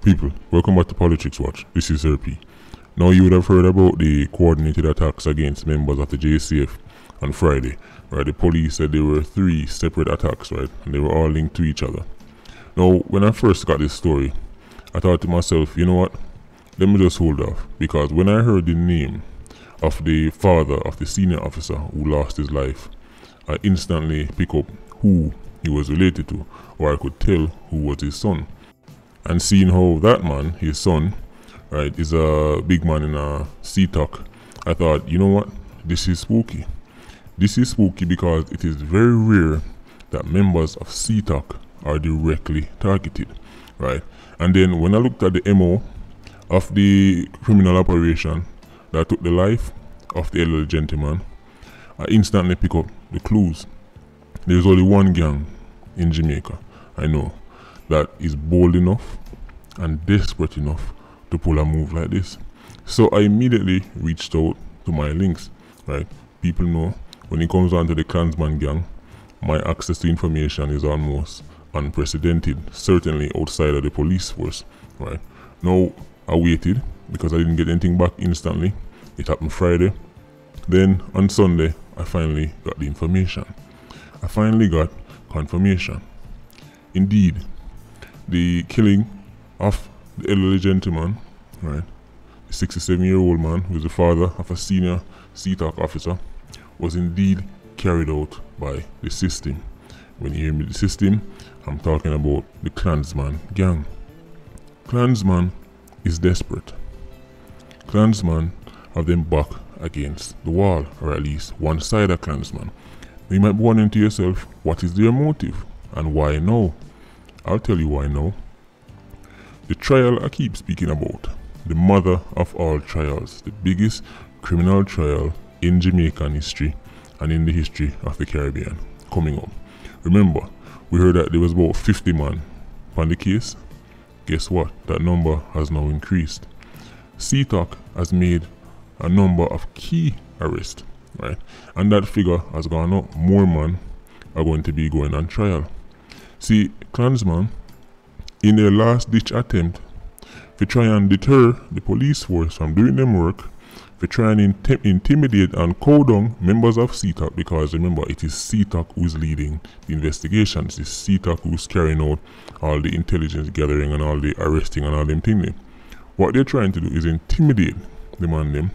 People, welcome back to Politics Watch. This is RP. Now you would have heard about the coordinated attacks against members of the JCF on Friday, right? The police said there were 3 separate attacks, right? And they were all linked to each other. Now, when I first got this story, I thought to myself, you know what? Let me just hold off. Because when I heard the name of the father of the senior officer who lost his life, I instantly picked up who he was related to, or I could tell who was his son. And seeing how that man, his son, right, is a big man in a CTOC, I thought, you know what, this is spooky. This is spooky because it is very rare that members of CTOC are directly targeted, right? And then when I looked at the MO of the criminal operation that took the life of the elderly gentleman, I instantly pick up the clues. There's only one gang in Jamaica, I know, that is bold enough and desperate enough to pull a move like this. So I immediately reached out to my links, right? People know when it comes down to the Klansman gang, my access to information is almost unprecedented, certainly outside of the police force, right? Now I waited because I didn't get anything back instantly. It happened Friday. Then on Sunday, I finally got the information. I finally got confirmation. Indeed, the killing of the elderly gentleman, right, the 67-year-old man who is the father of a senior CTOC officer, was indeed carried out by the system. When you hear me, the system, I'm talking about the Klansman gang. Klansman is desperate. Klansman have them back against the wall, or at least one side of Klansman. You might be wondering to yourself, what is their motive and why now? I'll tell you why now. The trial I keep speaking about, the mother of all trials, the biggest criminal trial in Jamaican history and in the history of the Caribbean, coming up. Remember, we heard that there was about 50 men on the case. Guess what? That number has now increased. CTOC has made a number of key arrests, right? And that figure has gone up. More men are going to be going on trial. See, Klansman, in their last ditch attempt to try and deter the police force from doing them work, to try and intimidate and cow down members of CTOC, because remember, it is CTOC who is leading the investigations. It's CTOC who is carrying out all the intelligence gathering and all the arresting and all them things. What they're trying to do is intimidate the man them,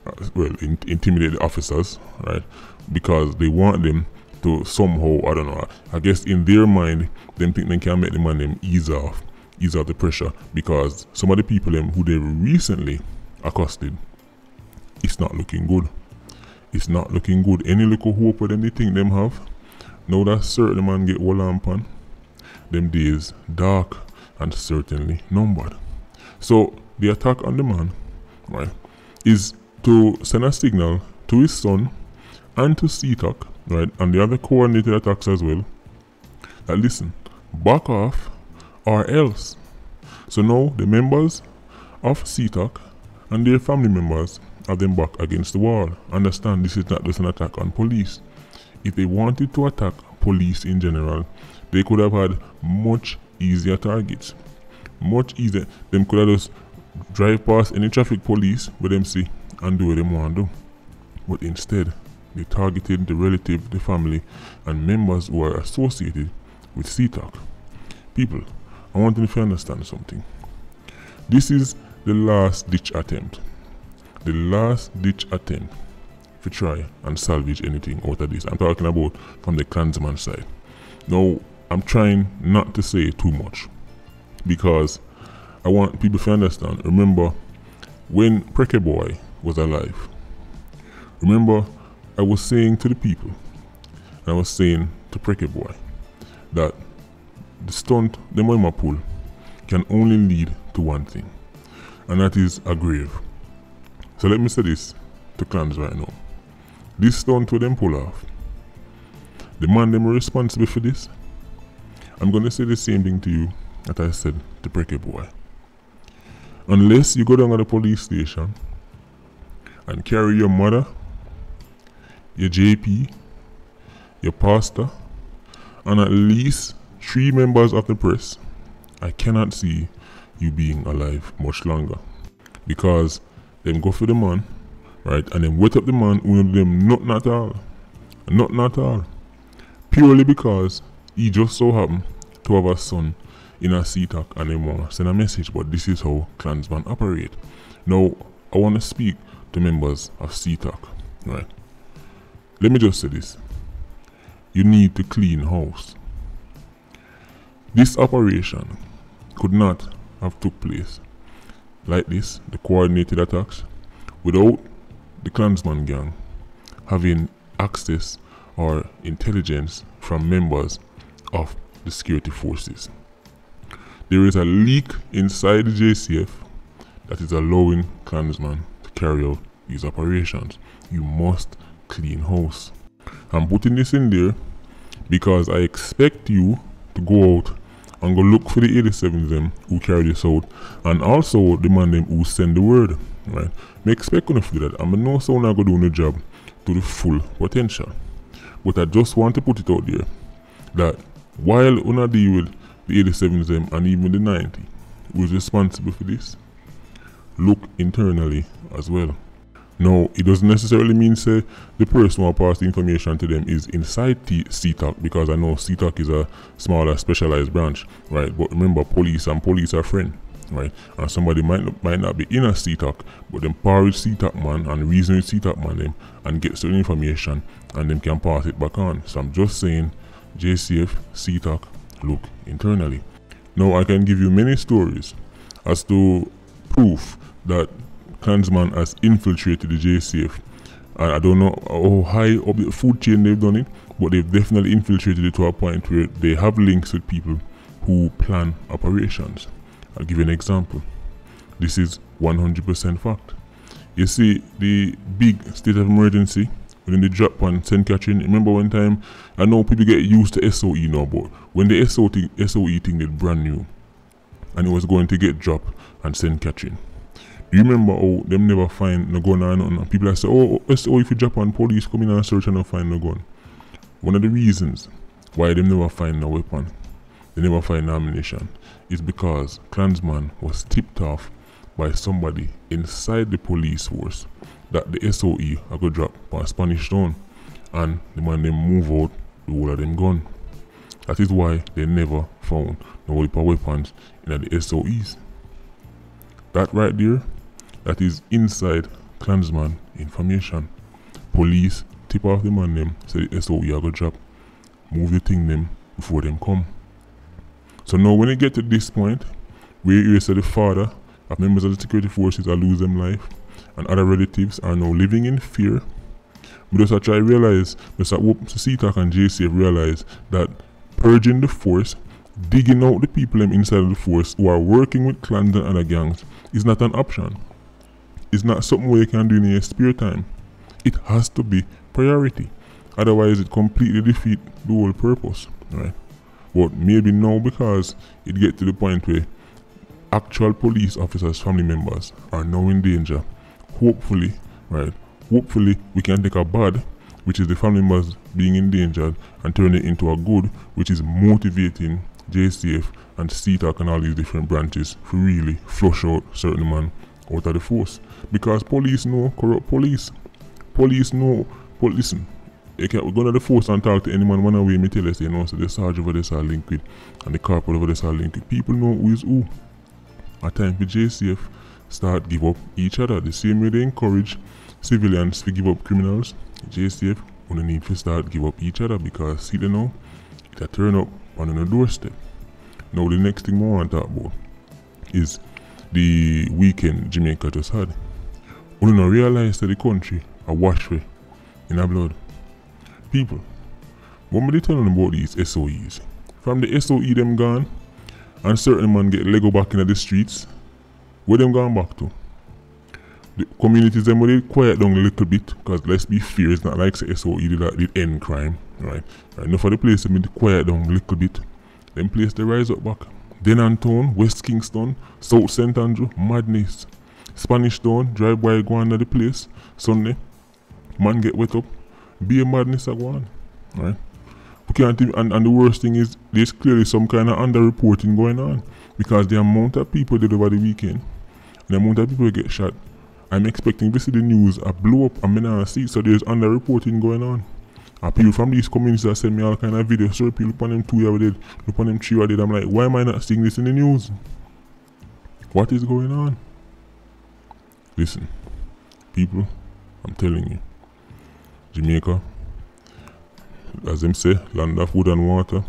intimidate the officers, right? Because they want them to somehow, I don't know, I guess in their mind, them think they can make the man them ease off the pressure, because some of the people them who they recently accosted, it's not looking good. It's not looking good. Any little hope of them they think them have, now that certain man get hold on, them days dark and certainly numbered. So the attack on the man, right, is to send a signal to his son and to CTOC, right, and the other coordinated attacks as well, that listen, back off or else. So now the members of CTOC and their family members have them back against the wall. Understand, this is not just an attack on police. If they wanted to attack police in general, they could have had much easier targets. Much easier. Them could have just drive past any traffic police with them see and do what they want to do. But instead, they targeted the relative, the family, and members who are associated with CTOC. People, I want you to understand something. This is the last ditch attempt. The last ditch attempt to try and salvage anything out of this. I'm talking about from the Klansman side. Now, I'm trying not to say too much, because I want people to understand. Remember, when Preke Boy was alive, remember, I was saying to the people, I was saying to Preke Boy, that the stunt the Moima pull can only lead to one thing, and that is a grave. So let me say this to clans right now. This stunt with them pull off, the man them responsible for this, I'm going to say the same thing to you that I said to Preke Boy. Unless you go down to the police station and carry your mother, your JP, your pastor, and at least 3 members of the press, I cannot see you being alive much longer. Because them go for the man, right, and then wet up the man who know them nothing at all. Nothing at all. Purely because he just so happened to have a son in a CTAC and they want to send a message, but this is how Klansman operate. Now, I want to speak to members of CTAC, right? Let me just say this. You need to clean house. This operation could not have took place like this, the coordinated attacks, without the Klansman gang having access or intelligence from members of the security forces. There is a leak inside the JCF that is allowing Klansman to carry out these operations. You must clean house. I'm putting this in there because I expect you to go out and go look for the 87s them who carry this out, and also the man them who send the word, right? Me expect you to do that. I'm no so not gonna do the job to the full potential. But I just want to put it out there that while una deal with the 87s them and even the 90 who is responsible for this, look internally as well. Now, it doesn't necessarily mean say the person who pass the information to them is inside CTAC, because I know CTAC is a smaller specialized branch, right? But remember, police and police are friends, right? And somebody might not be in a CTAC, but them power with CTAC man and reason with CTAC man them and get certain information and them can pass it back on. So I'm just saying, JCF, CTAC, look internally. Now, I can give you many stories as to proof that Klansman has infiltrated the JCF. And I don't know how high up the food chain they've done it, but they've definitely infiltrated it to a point where they have links with people who plan operations. I'll give you an example. This is 100% fact. You see, the big state of emergency within the drop on St. Catherine, remember one time, I know people get used to SOE now, but when the SOE thing did brand new and it was going to get dropped on St. Catherine, you remember how them never find no gun or nothing, and people are say, oh, SO if you drop on police come in and search and not find no gun. One of the reasons why them never find no weapon, they never find no ammunition, is because Klansman was tipped off by somebody inside the police force that the SOE are going to drop on Spanish Town, and the man them move out the whole of them gun. That is why they never found no weapons in the SOEs. That right there, that is inside Klansman information. Police tip off the man them, say the SOE are going to drop, move the thing them before them come. So now when you get to this point, where you say the father of members of the security forces are lose them life, and other relatives are now living in fear, we just try to realize, just hope CTAC and JCF realize that purging the force, digging out the people inside of the force who are working with clans and other gangs is not an option. It's not something where you can do in your spare time. It has to be priority. Otherwise it completely defeats the whole purpose, right? But maybe now, because it gets to the point where actual police officers, family members are now in danger, hopefully, right, hopefully we can take a bad, which is the family members being endangered, and turn it into a good, which is motivating JCF and CTAC and all these different branches to really flush out certain man out of the force. Because police know corrupt police. Police know, but listen, you can't go to the force and talk to anyone one away, me tell you, say, no, so the sergeant over there are linked with, and the corporal over there are linked with. People know who is who. At time for JCF start give up each other. The same way they encourage civilians to give up criminals, JCF only need to start give up each other, because see they know it a turn up on the doorstep. Now the next thing I want to talk about is the weekend Jamaica just had. We don't realize that the country a wash way in our blood. People, what me tell them about these SOEs? From the SOE them gone, and certain man get Lego back in the streets, where them gone back to? The communities them where they quiet down a little bit, because let's be fair, it's not like say SOE did end crime, right? Enough for the place them quiet down a little bit, them place they rise up back. Denantown, West Kingston, South St. Andrew, madness. Spanish Town, drive by go on to the place, Sunday, man get wet up, be a madness a go on, right? We can't even, and the worst thing is there's clearly some kind of underreporting going on, because the amount of people dead over the weekend, the amount of people get shot, I'm expecting to see the news blow up and I not see, so there's underreporting going on. And people from these communities that send me all kind of videos, so people look on them 2 years dead, look on them 3 years dead. I'm like, why am I not seeing this in the news? What is going on? Listen, people, I'm telling you, Jamaica, as them say, land of wood and water.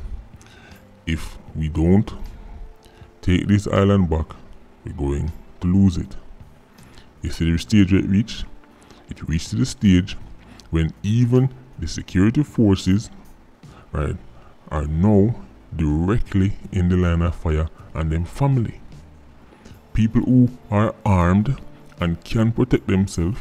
If we don't take this island back, we're going to lose it. You see the stage it reached? It reached to the stage when even the security forces, right, are now directly in the line of fire, and them family. People who are armed and can protect themselves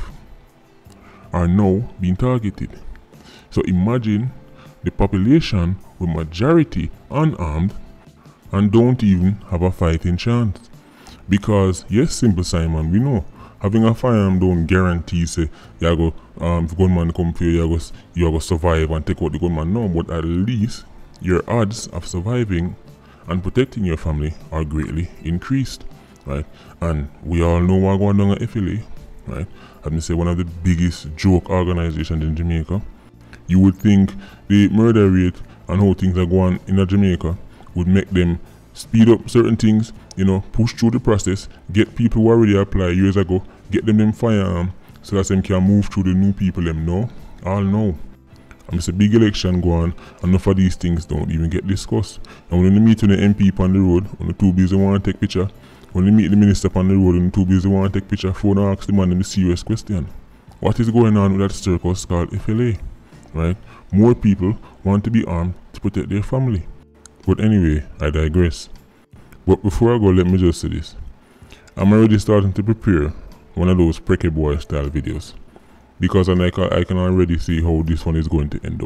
are now being targeted. So imagine the population with majority unarmed and don't even have a fighting chance. Because yes, Simple Simon, we know having a firearm don't guarantee say you go if gunman come for you, you go survive and take out the gunman. No, but at least your odds of surviving and protecting your family are greatly increased, right? And we all know what going on at FLA, right? Let me say one of the biggest joke organizations in Jamaica. You would think the murder rate and how things are going in Jamaica would make them speed up certain things, you know, push through the process, get people who already applied years ago, get them firearm so that them can move through the new people them know. All know. And it's a big election going on, and enough of these things don't even get discussed. And when you meet with the MP on the road, when the too busy want to take picture, when you meet the minister on the road and the too busy want to take picture, phone and ask the man the serious question. What is going on with that circus called FLA? Right? More people want to be armed to protect their family. But anyway, I digress. But before I go, let me just say this. I'm already starting to prepare one of those Prekkie Boy style videos, because I can already see how this one is going to end up.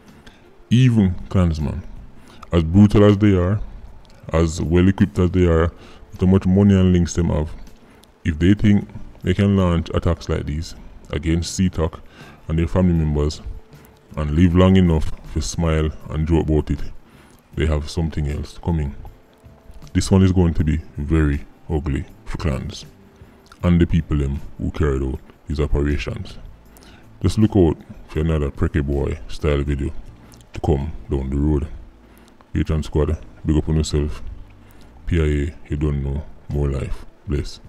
Even Klansmen, as brutal as they are, as well equipped as they are, with how much money and links them have, if they think they can launch attacks like these against CTOC and their family members and live long enough to smile and joke about it, they have something else coming. This one is going to be very ugly for clans and the people them who carried out these operations. Just look out for another Prekkie Boy style video to come down the road. Patreon squad, big up on yourself. PIA, you don't know, more life. Bless.